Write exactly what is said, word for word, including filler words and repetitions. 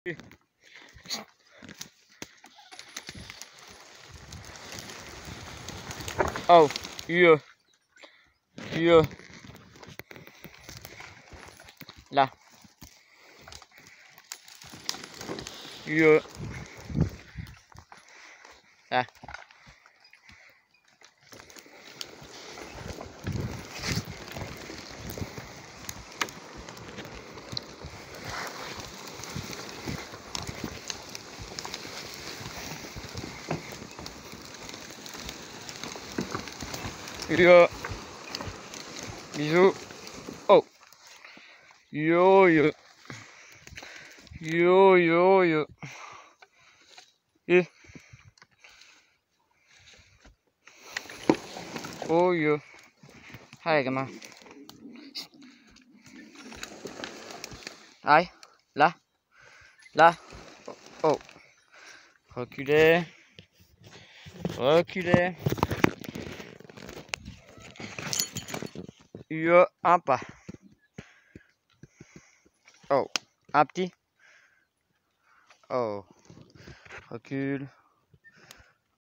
Oh, yeah. Yeah. Là. Yeah. Là. Yeah. Bisous. Oh. Yo yo. Yo yo yo. Eh. Oh yo. Hai gamin. Aïe. Là. Là. Oh. Reculez. Reculez. Yo. Un pas. Oh. Un petit. Oh. Recule.